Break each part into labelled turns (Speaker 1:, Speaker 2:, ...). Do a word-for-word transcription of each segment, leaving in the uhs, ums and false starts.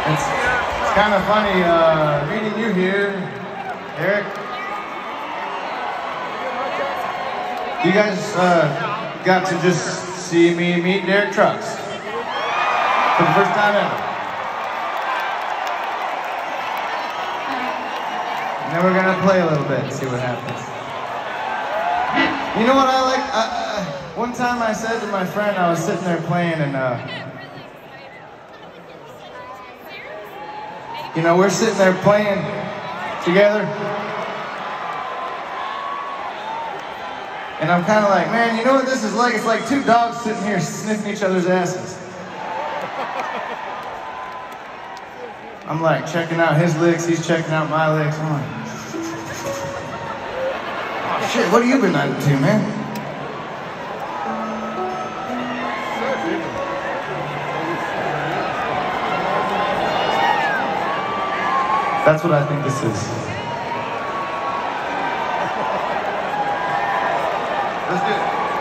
Speaker 1: It's, it's kind of funny uh, meeting you here, Eric. You guys uh, got to just see me meet Derek Trucks for the first time ever. And then we're gonna play a little bit and see what happens. You know what I like? I, uh, one time I said to my friend, I was sitting there playing and uh, you know, we're sitting there playing together. And I'm kind of like, man, you know what this is like? It's like two dogs sitting here sniffing each other's asses. I'm like checking out his licks, he's checking out my licks. I'm like, oh shit, what have you been up to, man? That's what I think this is. Let's do it.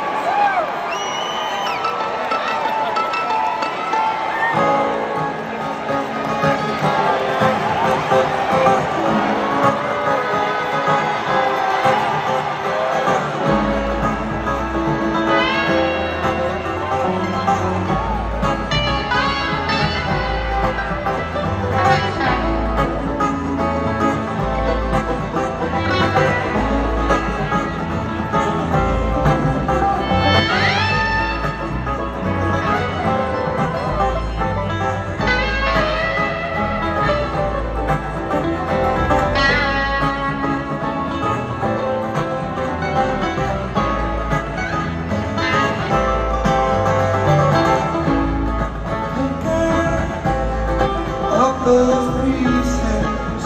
Speaker 1: Those pieces,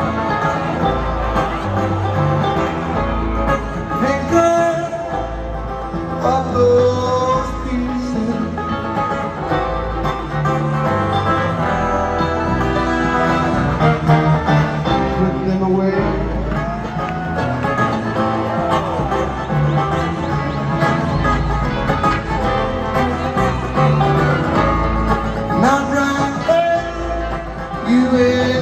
Speaker 1: thinker of those pieces, put them away. Not right. You will.